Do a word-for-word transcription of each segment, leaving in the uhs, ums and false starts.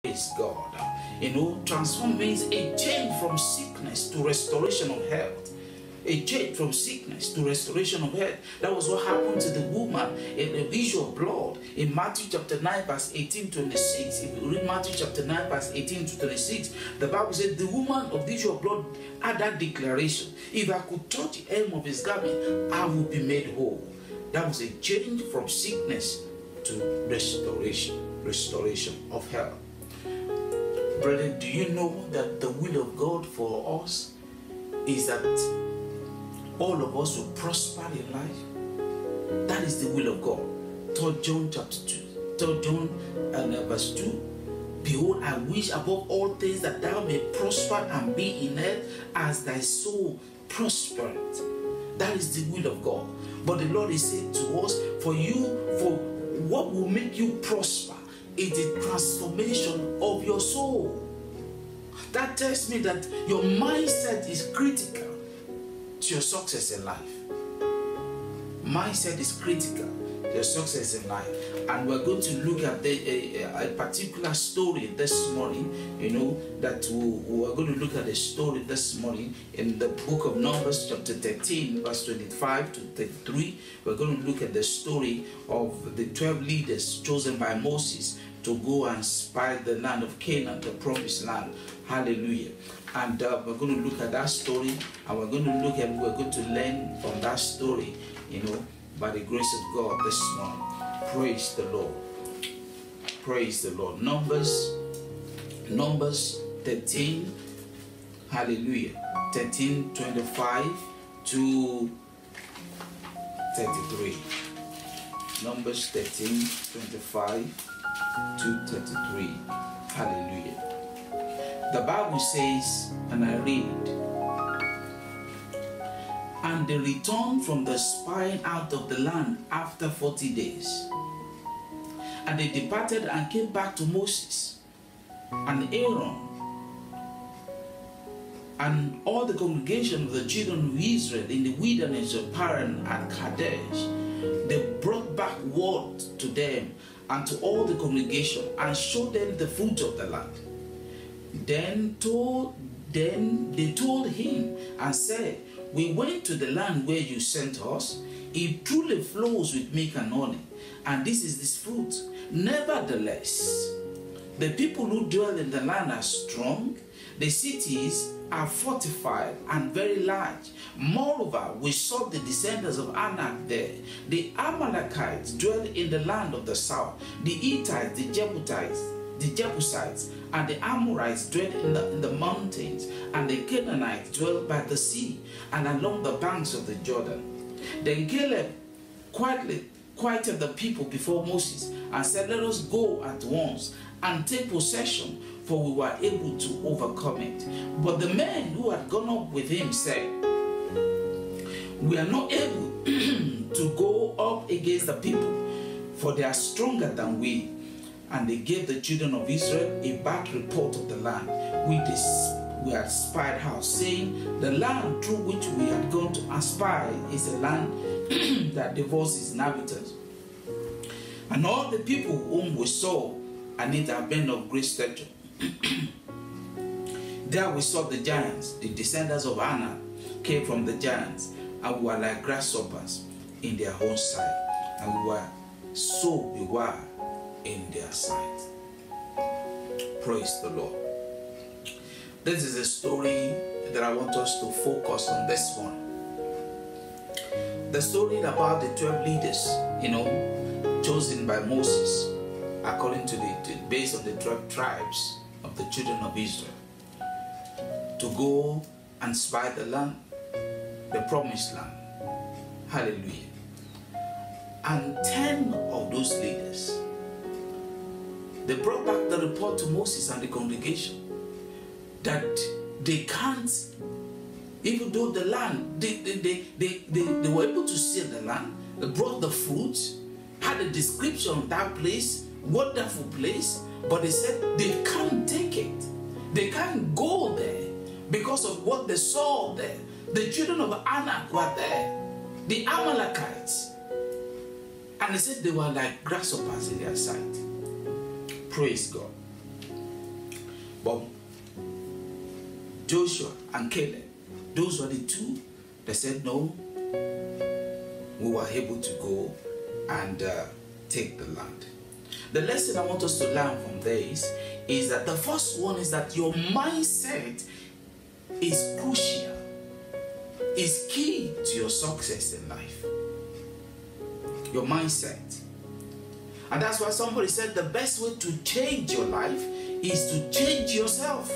Praise God. You know, transform means a change from sickness to restoration of health. A change from sickness to restoration of health. That was what happened to the woman in the issue of blood in Matthew chapter nine verse eighteen to twenty-six. If you read Matthew chapter nine verse eighteen to twenty-six, the Bible said the woman of the issue of blood had that declaration: if I could touch the hem of his garment, I will be made whole. That was a change from sickness to restoration, restoration of health. Brethren, do you know that the will of God for us is that all of us will prosper in life? That is the will of God. Third John chapter two, Third John and verse two. Behold, I wish above all things that thou may prosper and be in health as thy soul prospereth. That is the will of God. But the Lord is saying to us, for you, for what will make you prosper is the transformation of your soul. That tells me that your mindset is critical to your success in life. Mindset is critical to your success in life. And we're going to look at the, a, a particular story this morning, you know, that we, we're going to look at a story this morning in the book of Numbers chapter thirteen, verse twenty-five to thirty-three. We're going to look at the story of the twelve leaders chosen by Moses to go and spy the land of Canaan, the promised land. Hallelujah. And uh, we're going to look at that story, and we're going to look at, we're going to learn from that story, you know, by the grace of God this morning. Praise the Lord. Praise the Lord. Numbers, Numbers thirteen, hallelujah, thirteen, twenty-five to thirty-three. Numbers thirteen, twenty-five to thirty-three. Hallelujah. The Bible says, and I read, and they returned from the spying out of the land after forty days. And they departed and came back to Moses and Aaron and all the congregation of the children of Israel in the wilderness of Paran and Kadesh. They brought back word to them and to all the congregation and showed them the fruit of the land. Then told then they told him and said, we went to the land where you sent us. It truly flows with milk and honey, and this is this fruit. Nevertheless, the people who dwell in the land are strong. The cities are fortified and very large. Moreover, we saw the descendants of Anak there. The Amalekites dwell in the land of the south. The Hittites, the Jebusites, the Jebusites, and the Amorites dwell in the, in the mountains, and the Canaanites dwell by the sea and along the banks of the Jordan. Then Caleb quietly quieted the people before Moses and said, let us go at once and take possession, for we were able to overcome it. But the men who had gone up with him said, we are not able to go up against the people, for they are stronger than we. And they gave the children of Israel a bad report of the land which we had spied out, saying, the land through which we had gone to spy is a land that devours its inhabitants. And all the people whom we saw, and it had been of great stature. There we saw the giants, the descendants of Anak came from the giants, and we were like grasshoppers in their own sight, and we were so bewildered in their sight. Praise the Lord. This is a story that I want us to focus on this one. The story about the twelve leaders, you know, chosen by Moses, according to the, to, based on the twelve tribes of the children of Israel, to go and spy the land, the promised land. Hallelujah. And ten of those leaders, they brought back the report to Moses and the congregation that they can't, even though the land, they, they, they, they, they, they were able to see the land, they brought the fruits, had a description of that place, wonderful place, but they said they can't take it. They can't go there because of what they saw there. The children of Anak were there, the Amalekites, and they said they were like grasshoppers in their sight. Praise God. But Joshua and Caleb, those were the two that said, no, we were able to go and uh, take the land. The lesson I want us to learn from this is that the first one is that your mindset is crucial, is key to your success in life. Your mindset. And that's why somebody said the best way to change your life is to change yourself.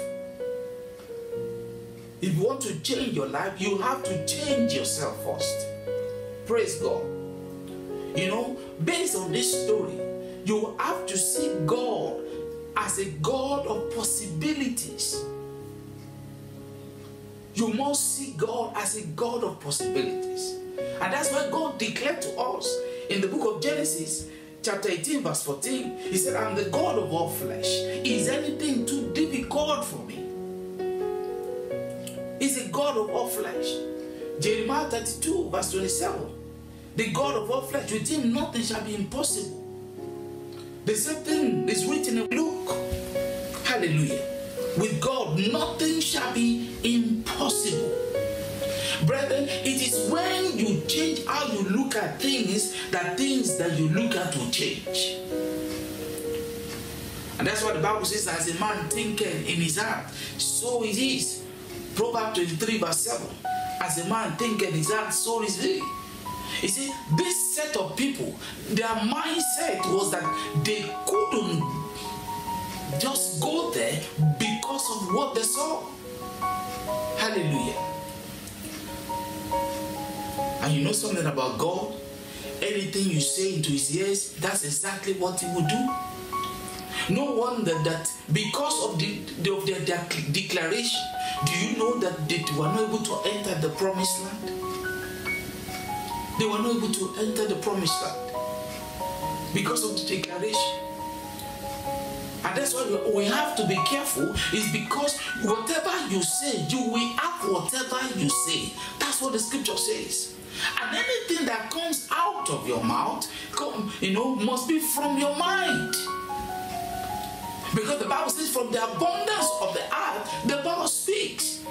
If you want to change your life, you have to change yourself first. Praise God. You know, based on this story, you have to see God as a God of possibilities. You must see God as a God of possibilities. And that's why God declared to us in the book of Genesis, chapter eighteen, verse fourteen, he said, I'm the God of all flesh. Is anything too difficult for me? He's a God of all flesh. Jeremiah thirty-two, verse twenty-seven, the God of all flesh, with him nothing shall be impossible. The same thing is written in Luke. Hallelujah. With God, nothing shall be impossible. Brethren, it is when you change how you look at things that things that you look at will change. And that's what the Bible says, as a man thinketh in his heart, so it is. Proverbs twenty-three, verse seven. As a man thinketh in his heart, so is he. You see, this set of people, their mindset was that they couldn't just go there because of what they saw. Hallelujah. And you know something about God? Anything you say into his ears, that's exactly what he will do. No wonder that because of, the, of their, their declaration, do you know that they were not able to enter the promised land? They were not able to enter the promised land because of the declaration. And that's why we have to be careful, is because whatever you say, you will have whatever you say. That's what the scripture says. And anything that comes out of your mouth, come, you know, must be from your mind. Because the Bible says, from the abundance of the heart, the mouth speaks.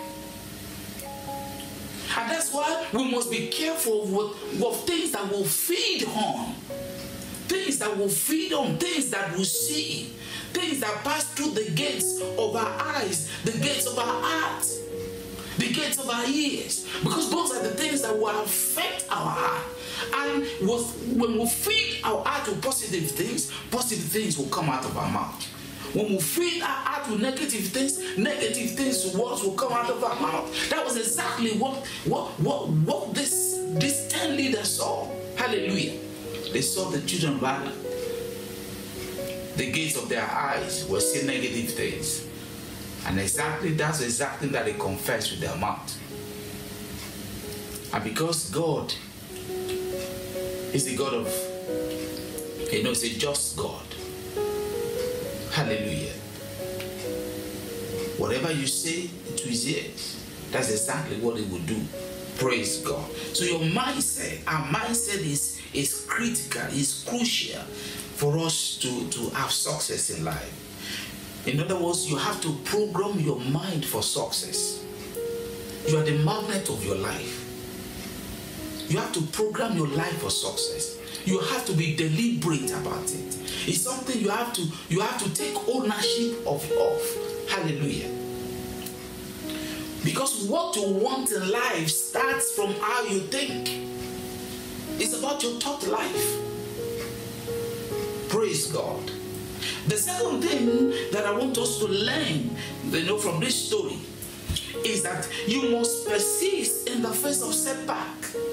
And that's why we must be careful with, with things that will feed on. Things that will feed on, things that will see. Things that pass through the gates of our eyes, the gates of our heart, the gates of our ears. Because those are the things that will affect our heart. And when we feed our heart with positive things, positive things will come out of our mouth. When we feed our heart with negative things, negative things, words will come out of our mouth. That was exactly what what what what this these ten leaders saw. Hallelujah. They saw the children of Adam. The gates of their eyes were seeing negative things. And exactly that's exactly that they confessed with their mouth. And because God is the God of, you know, it's a just God. Hallelujah. Whatever you say to his ears, that's exactly what he will do. Praise God. So your mindset, our mindset is, is critical, is crucial for us to, to have success in life. In other words, you have to program your mind for success. You are the magnet of your life. You have to program your life for success. You have to be deliberate about it. It's something you have to you have to take ownership of, of. Hallelujah. Because what you want in life starts from how you think. It's about your thought life. Praise God. The second thing that I want us to learn, you know, from this story is that you must persist in the face of setback.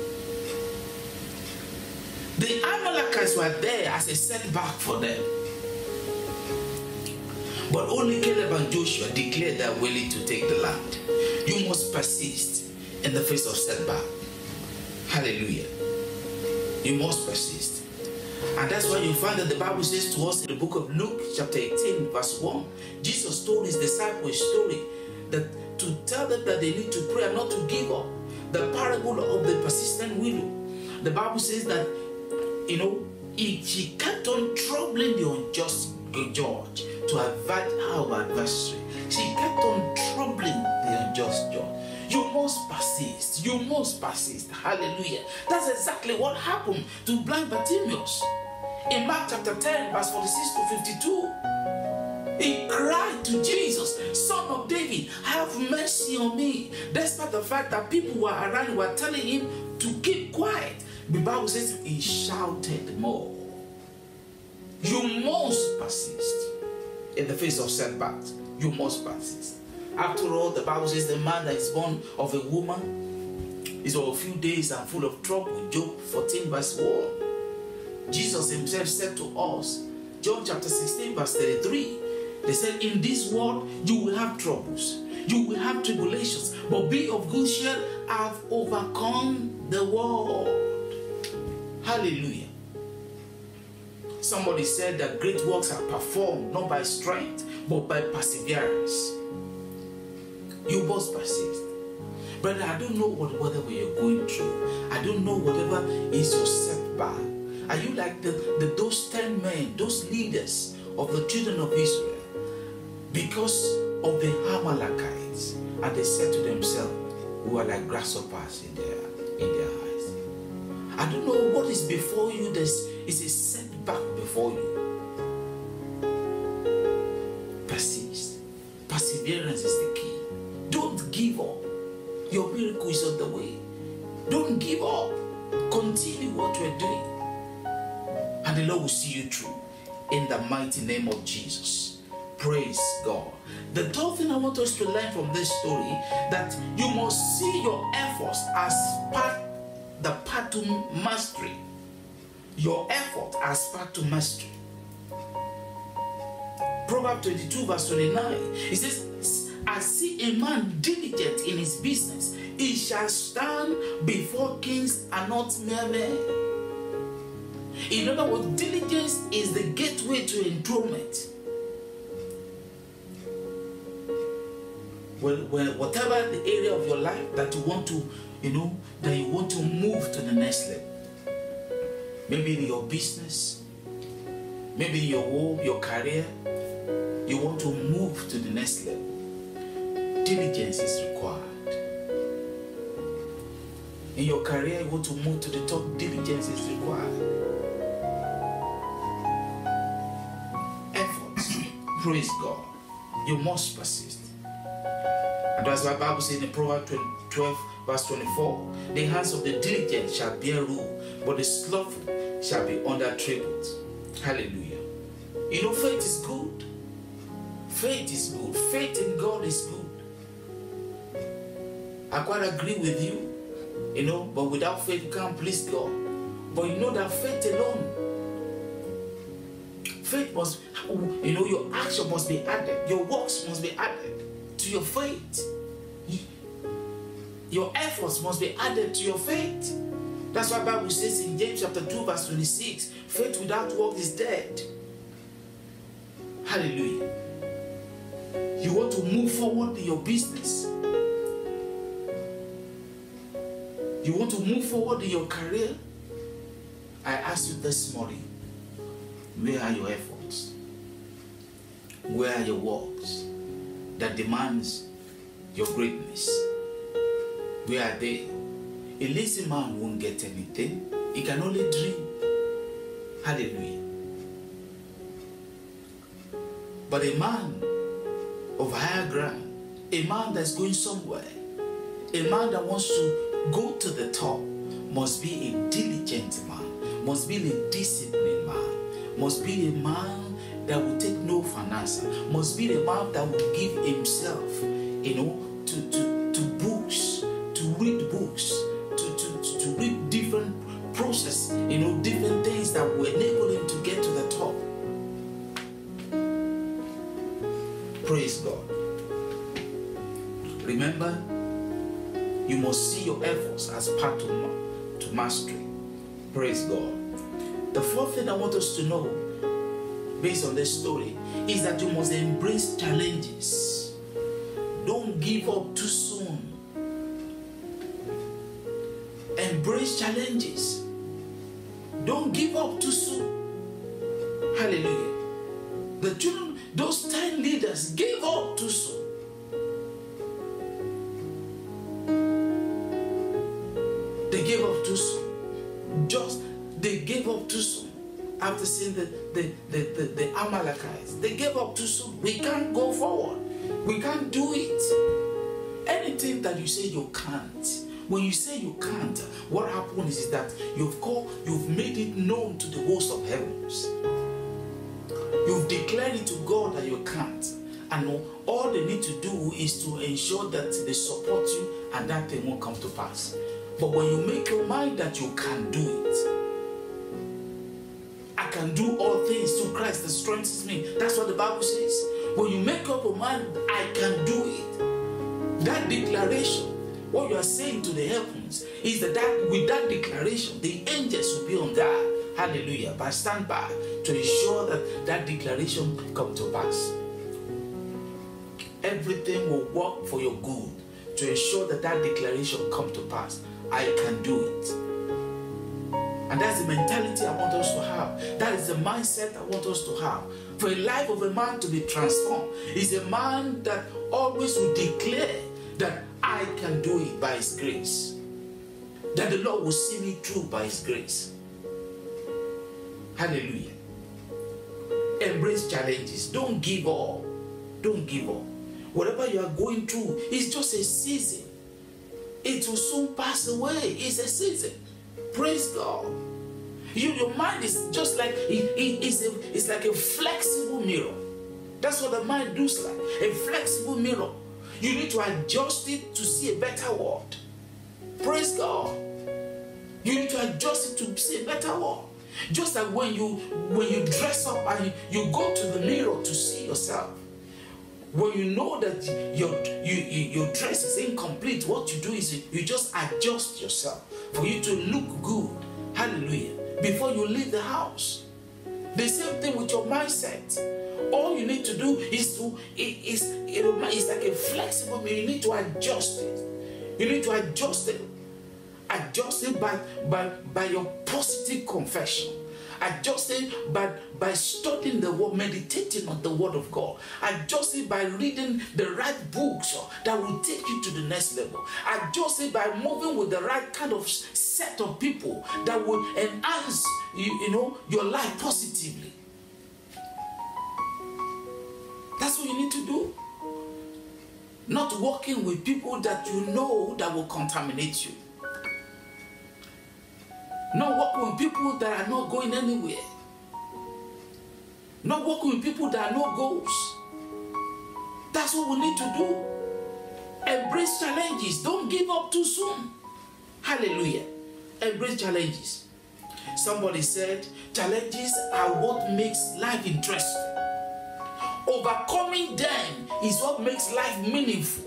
The Amalekites were there as a setback for them. But only Caleb and Joshua declared they are willing to take the land. You must persist in the face of setback. Hallelujah. You must persist. And that's why you find that the Bible says to us in the book of Luke chapter eighteen verse one, Jesus told his disciples a story that to tell them that they need to pray and not to give up. The parable of the persistent widow. The Bible says that, you know, she kept on troubling the unjust judge to avert her adversary. She kept on troubling the unjust judge. You must persist. You must persist. Hallelujah. That's exactly what happened to blind Bartimaeus. In Mark chapter ten, verse forty-six to fifty-two, he cried to Jesus, Son of David, have mercy on me. Despite the fact that people were around who were telling him to keep quiet, the Bible says he shouted more. You must persist in the face of setbacks. You must persist. After all, the Bible says the man that is born of a woman is of a few days and full of trouble. Job fourteen verse one. Jesus himself said to us, John chapter sixteen verse thirty-three, they said, in this world you will have troubles, you will have tribulations, but be of good cheer, I've overcome the world. Hallelujah. Somebody said that great works are performed not by strength, but by perseverance. You must persist. Brother, I don't know what, whatever you're going through. I don't know whatever is your setback. Are you like the, the those ten men, those leaders of the children of Israel? Because of the Amalekites. And they said to themselves, we are like grasshoppers in their, in their eyes. I don't know what is before you. There is a setback before you. Persist. Perseverance is the key. Don't give up. Your miracle is on the way. Don't give up. Continue what you're doing. And the Lord will see you through. In the mighty name of Jesus. Praise God. The third thing I want us to learn from this story, that you must see your efforts as part the path to mastery. Your effort as part to mastery. Proverbs twenty-two verse twenty-nine. It says, I see a man diligent in his business. He shall stand before kings and not mere men. In other words, diligence is the gateway to enthronement. Well, well, whatever the area of your life that you want to, you know, that you want to move to the next level. Maybe in your business, maybe in your home, your career, you want to move to the next level. Diligence is required. In your career, you want to move to the top, diligence is required. Efforts. Praise God. You must persist. And that's why the Bible says in Proverbs twelve, verse twenty-four, the hands of the diligent shall bear rule, but the slothful shall be under tribute. Hallelujah. You know, faith is good. Faith is good. Faith in God is good. I quite agree with you, you know, but without faith you can't please God. But you know that faith alone, faith must, you know, your action must be added. Your works must be added to your faith. Your efforts must be added to your faith. That's why the Bible says in James chapter two verse twenty-six, faith without work is dead. Hallelujah. You want to move forward in your business. You want to move forward in your career. I ask you this morning, where are your efforts? Where are your works that demands your greatness? Where are they? A lazy man won't get anything. He can only dream. Hallelujah. But a man of higher ground, a man that's going somewhere, a man that wants to go to the top, must be a diligent man, must be a disciplined man, must be a man that will take no for an answer, must be a man that will give himself, you know, to, to, to books, to read books, to, to, to read different process, you know, different things that will enable him to get to the top. Praise God. Remember, you must see your efforts as part of to mastery. Praise God. The fourth thing I want us to know, based on this story, is that you must embrace challenges. Don't give up too soon. Embrace challenges. Don't give up too soon. Hallelujah. The children, Those ten leaders gave up too soon. They gave up too soon. Just, they gave up too soon. After seeing the, the, the, the, the Amalekites, they gave up too soon. We can't go forward. We can't do it. Anything that you say you can't, when you say you can't, what happens is that you've called, you've made it known to the host of heavens. You've declared it to God that you can't. And all they need to do is to ensure that they support you and that thing won't come to pass. But when you make your mind that you can do it, I can do all things through Christ that strengthens me. That's what the Bible says. When you make up your mind, I can do it. That declaration, what you are saying to the heavens, is that, that with that declaration, the angels will be on guard. Hallelujah. By stand by to ensure that that declaration come to pass. Everything will work for your good to ensure that that declaration come to pass. I can do it. And that's the mentality I want us to have. That is the mindset I want us to have. For a life of a man to be transformed is a man that always will declare that I can do it by His grace. That the Lord will see me through by His grace. Hallelujah. Embrace challenges. Don't give up. Don't give up. Whatever you are going through is just a season. It will soon pass away. It's a season. Praise God. You, your mind is just like it, it, it's, a, it's like a flexible mirror. That's what the mind does like. A flexible mirror. You need to adjust it to see a better world. Praise God. You need to adjust it to see a better world. Just like when you when you dress up and you go to the mirror to see yourself. When you know that your, you, you, your dress is incomplete, what you do is you, you just adjust yourself for you to look good. Hallelujah. Before you leave the house. The same thing with your mindset. All you need to do is to, it, it's, it, it's like a flexible mirror. You need to adjust it. You need to adjust it. Adjust it by, by, by your positive confession. Adjust it by, by studying the word, meditating on the word of God. Adjust it by reading the right books that will take you to the next level. Adjust it by moving with the right kind of set of people that will enhance you, you know, your life positively. That's what you need to do. Not working with people that you know that will contaminate you. Not working with people that are not going anywhere. Not working with people that are no goals. That's what we need to do. Embrace challenges. Don't give up too soon. Hallelujah. Embrace challenges. Somebody said, challenges are what makes life interesting. Overcoming them is what makes life meaningful.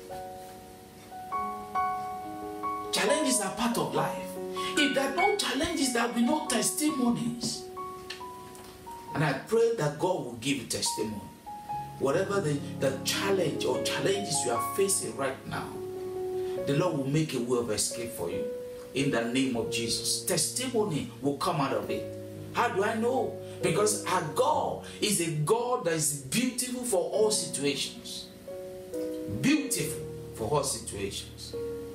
Challenges are part of life. If there are no challenges, there will be no testimonies. And I pray that God will give you testimony. Whatever the, the challenge or challenges you are facing right now, the Lord will make a way of escape for you. In the name of Jesus. Testimony will come out of it. How do I know? Because our God is a God that is beautiful for all situations. Beautiful for all situations.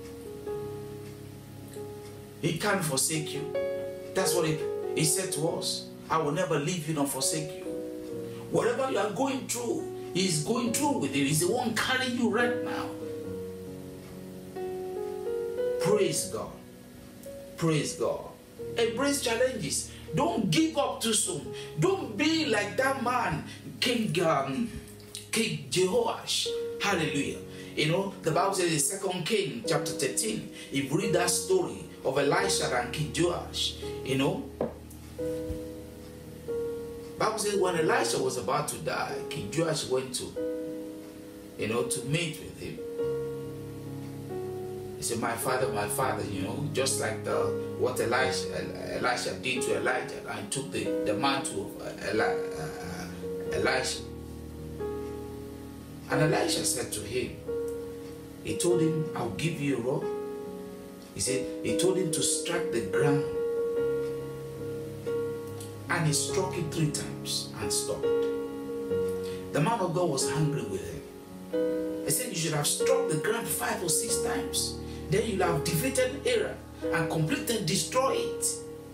He can't forsake you. That's what he, he said to us. I will never leave you nor forsake you. Whatever you are going through, He is going through with you. He's the one carrying you right now. Praise God. Praise God. Embrace challenges. Don't give up too soon. Don't be like that man, King, um, King Jehoash. Hallelujah. You know, the Bible says in Second Kings chapter thirteen, if you read that story of Elisha and King Joash, you know, Bible says when Elisha was about to die, King Joash went to, you know, to meet with him. He said, my father, my father, you know, just like the what Elisha, Elisha did to Elijah, and took the, the mantle of Eli, uh, Elisha. And Elisha said to him, he told him, I'll give you a rod. He said, he told him to strike the ground. And he struck it three times and stopped. The man of God was angry with him. He said, you should have struck the ground five or six times. Then you'll have defeated Aaron and completely destroy it.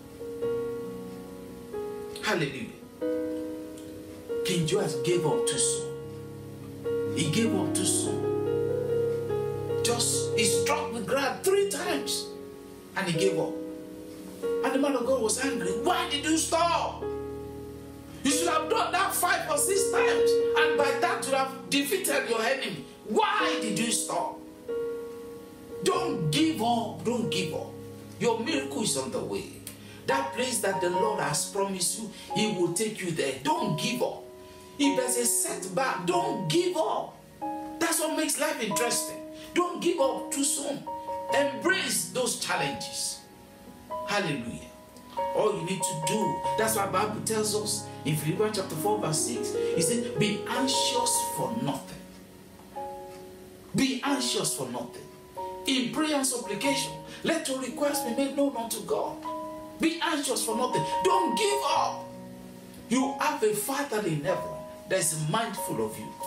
Hallelujah. King Joash gave up too soon. He gave up too soon. Just, he struck the ground three times and he gave up. And the man of God was angry. Why did you stop? You should have done that five or six times, and by that you have defeated your enemy. Why did you stop? Don't give up. Don't give up. Your miracle is on the way. That place that the Lord has promised you, He will take you there. Don't give up. If there's a setback, don't give up. That's what makes life interesting. Don't give up too soon. Embrace those challenges. Hallelujah. All you need to do, that's why the Bible tells us in Philippians chapter four verse six, it says, be anxious for nothing. Be anxious for nothing. In prayer and supplication, let your requests be made known unto God. Be anxious for nothing. Don't give up. You have a Father in heaven that is mindful of you.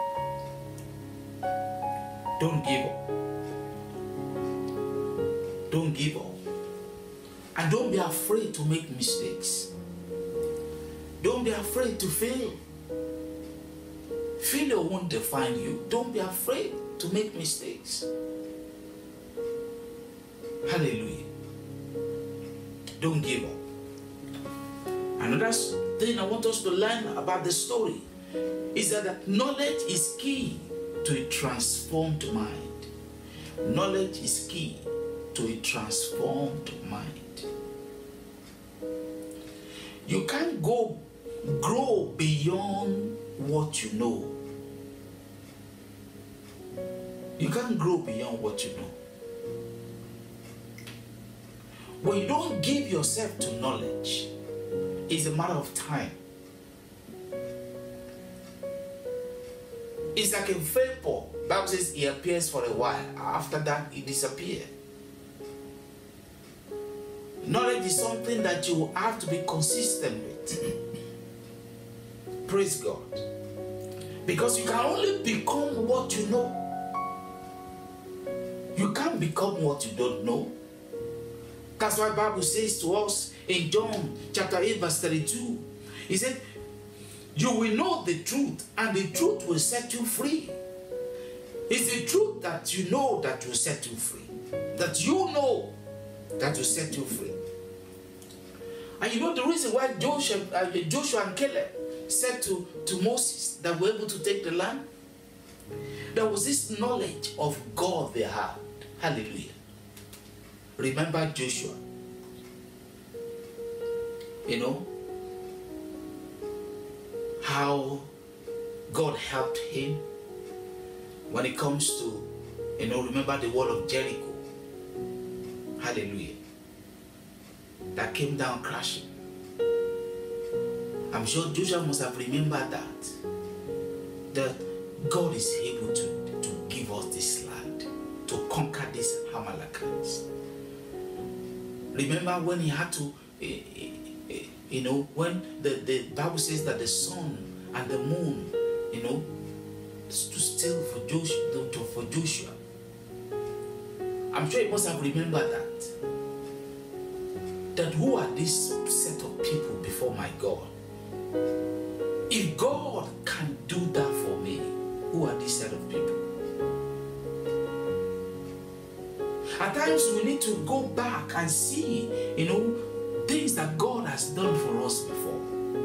Don't give up. Don't give up. And don't be afraid to make mistakes. Don't be afraid to fail. Failure won't define you. Don't be afraid to make mistakes. Hallelujah. Don't give up. Another thing I want us to learn about the story is that knowledge is key to a transformed mind. Knowledge is key to a transformed mind. You can't go grow beyond what you know. You can't grow beyond what you know. When you don't give yourself to knowledge, it's a matter of time. It's like a vapor. The Bible says it appears for a while. After that, it disappears. Knowledge is something that you have to be consistent with. Praise God. Because you can only become what you know. You can't become what you don't know. That's why the Bible says to us in John chapter eight verse thirty-two. He said, you will know the truth and the truth will set you free. It's the truth that you know that will set you free. That you know that will set you free. And you know the reason why Joshua, uh, Joshua and Caleb said to, to Moses that we're able to take the land? There was this knowledge of God they had. Hallelujah. Remember Joshua. You know how God helped him when it comes to, you know, remember the wall of Jericho. Hallelujah. That came down crashing. I'm sure Joshua must have remembered that. That God is able to, to give us this land, to conquer these Amalekites. Remember when he had to, uh, uh, you know, when the, the Bible says that the sun and the moon, you know, stood still for Joshua, for Joshua. I'm sure he must have remembered that. That who are these set of people before my God? If God can do that for me, who are these set of people? At times we need to go back and see, you know, things that God has done for us before.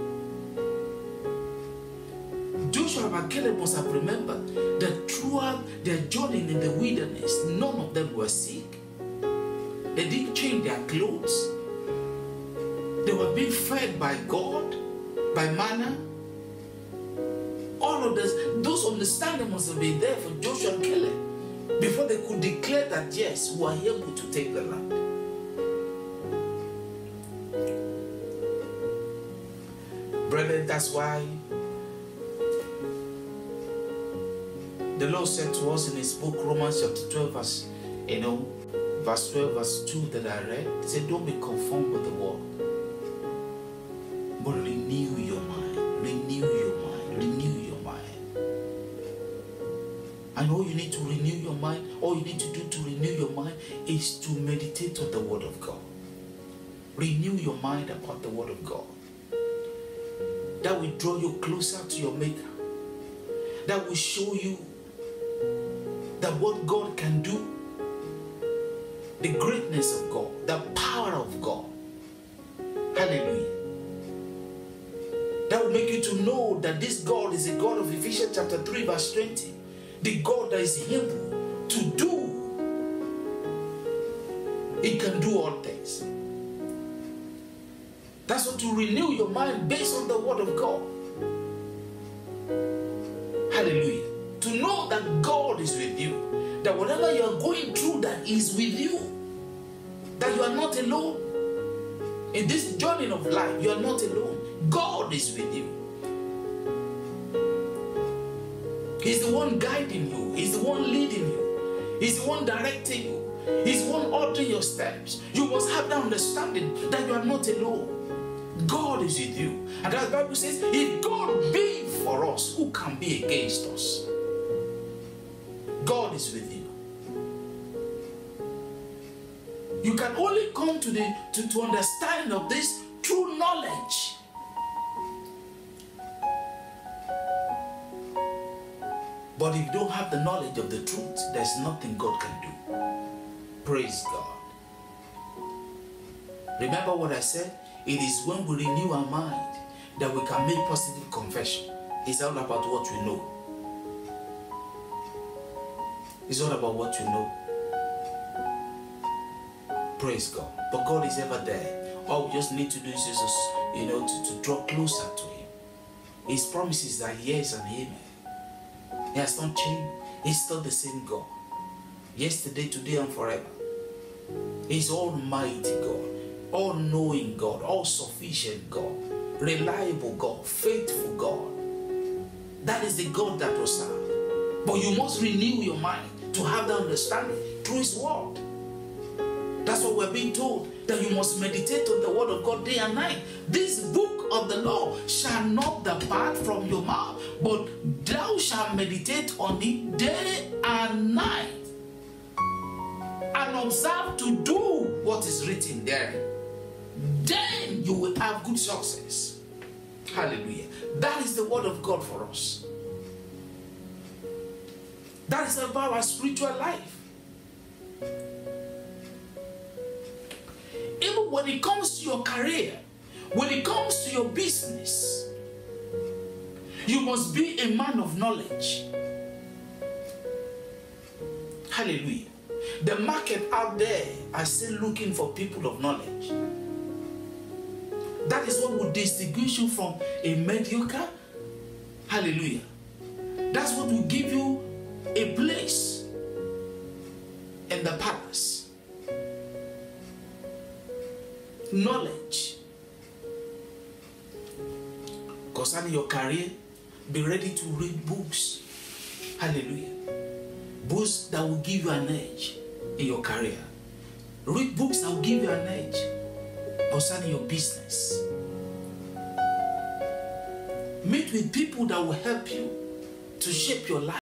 Joshua and Caleb must have remembered that throughout their journey in the wilderness, none of them were sick. They didn't change their clothes. They were being fed by God, by manna. All of this, those understanding must have been there for Joshua and Caleb before they could declare that yes, we are able to take the land. Brethren, that's why the Lord said to us in His book, Romans chapter twelve, verse, you know, verse twelve, verse two that I read. He said, don't be conformed with the world, but renew your mind, renew your mind, renew your mind. And all you need to renew your mind, all you need to do to renew your mind is to meditate on the Word of God. Renew your mind about the Word of God. That will draw you closer to your Maker. That will show you that what God can do, the greatness of God, the power of God. Hallelujah. That will make you to know that this God is a God of Ephesians chapter three verse twenty. The God that is able to do. He can do all things. That's what to renew your mind based on the Word of God. Hallelujah. To know that God is with you. That whatever you are going through, that is with you. That you are not alone. In this journey of life, you are not alone. God is with you. He's the one guiding you. He's the one leading you. He's the one directing you. He's the one ordering your steps. You must have that understanding that you are not alone. God is with you. And as the Bible says, if God be for us, who can be against us? God is with you. You can only come to the to, to understand of this through knowledge. But if you don't have the knowledge of the truth, there's nothing God can do. Praise God. Remember what I said? It is when we renew our mind that we can make positive confession. It's all about what we know. It's all about what you know. Praise God. But God is ever there. All we just need to do is just, you know, to, to draw closer to Him. His promises are yes and amen. He has not changed. He's still the same God. Yesterday, today, and forever. He's Almighty God. All-knowing God. All-sufficient God. Reliable God. Faithful God. That is the God that will serve. But you must renew your mind to have that understanding through His Word. That's what we're being told. That you must meditate on the Word of God day and night. This book of the law shall not depart from your mouth, but thou shalt meditate on it day and night, and observe to do what is written there. Then you will have good success. Hallelujah. That is the Word of God for us. That is about our spiritual life. Even when it comes to your career, when it comes to your business, you must be a man of knowledge. Hallelujah. The market out there are still looking for people of knowledge. That is what will distinguish you from a mediocre. Hallelujah. That's what will give you a place in the palace. Knowledge concerning your career. Be ready to read books. Hallelujah. Books that will give you an edge in your career. Read books that will give you an edge concerning your business. Meet with people that will help you to shape your life.